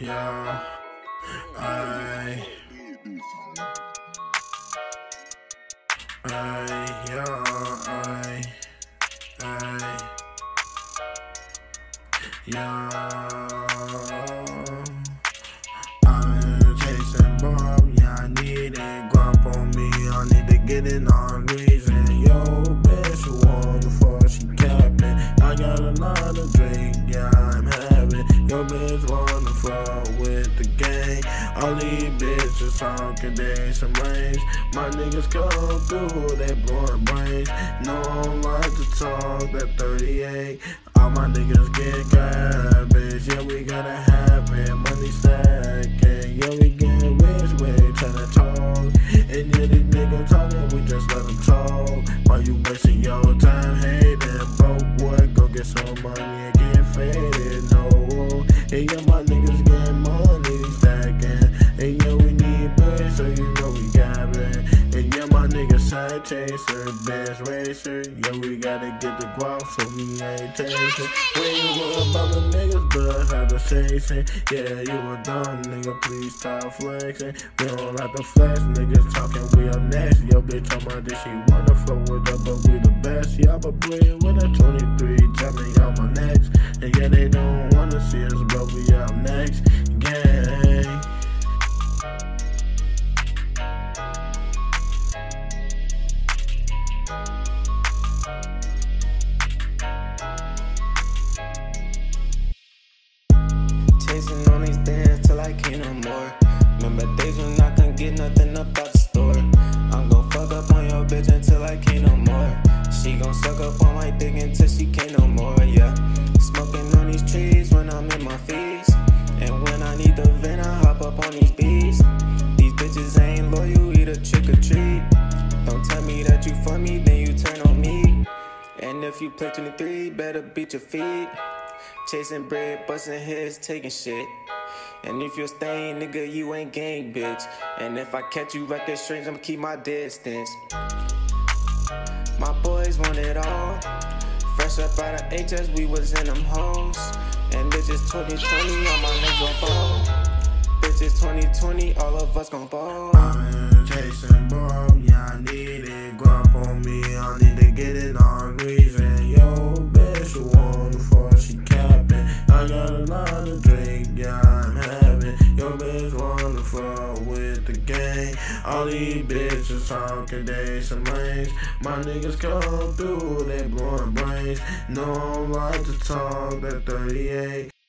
Yeah, I, I'm chasing Bob, yeah, I need it. Grump on me, I need to get it on reason. Yo, bitch, you want the fuck, she capping. I got a lot of drink, yeah, I'm having. Yo, bitch, wanna fuck with the gang. All these bitches talking, they some range. My niggas come through, they blowing brains. No, I don't like to talk, that 38. All my niggas get garbage, yeah, we gotta have it. Money stacking, yeah, we getting rich, we ain't tryna talk. And yeah, these niggas talking, we just let them talk. While you wasting your time hating, broke boy, go get some money and get faded, no. And yeah, my niggas getting money stacking. And yeah, we need bread, so you know we got it. And yeah, my niggas side chaser, best racer. Yeah, we gotta get the guap, so we ain't chasing. We ain't worried about the niggas, but how to chasing. Yeah, you a dumb nigga, please stop flexing. We don't like the flex, niggas talking, we up next. Yo, bitch, talking about this, she wanna flow with us, but we the best. Yeah, I'm a boy with a 23, jumping on my necks. And yeah, they don't wanna see us, but we up next. Gang. Chasing on these bands till I can't no more. Remember days when I couldn't get nothing up out the store. I'm gon' fuck up on your bitch until I can't no more. She gon' suck up on my dick until she can't no more, yeah. Smoking on these trees when I'm in my feast. And when I need the vent, I hop up on these beats. These bitches ain't loyal, eat a trick or treat. Don't tell me that you for me, then you turn on me. And if you play 23, better beat your feet. Chasing bread, busting heads, taking shit. And if you're staying, nigga, you ain't gang, bitch. And if I catch you record strange, I'ma keep my distance. My boys want it all. Fresh up out of HS, we was in them hoes. And bitches 2020, all my niggas gon' ball. Bitches 2020, all of us gon' ball. I'm chasing Bob, yeah, I need it. Grump on me, I need to get it on reason. Yo, bitch, you want the fuck, she capping. I got a lot of drink, yeah, I'm having. Yo, bitch, wanna fuck with the gang. All these bitches talking, they some range. My niggas come through, they blowing brains. No, I don't like to talk, that 38.